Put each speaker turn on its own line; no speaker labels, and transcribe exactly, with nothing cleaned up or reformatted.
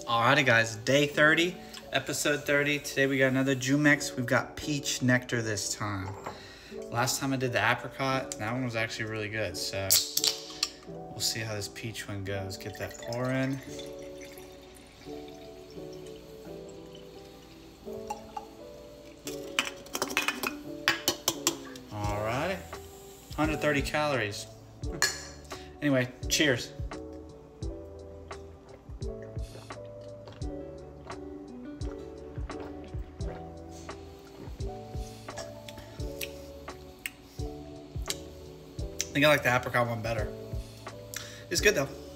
Alrighty guys, day thirty, episode thirty. Today we got another Jumex. We've got peach nectar this time. Last time I did the apricot, that one was actually really good. So we'll see how this peach one goes. Get that pour in. Alrighty, one hundred thirty calories. Anyway, cheers. I think I like the apricot one better. It's good though.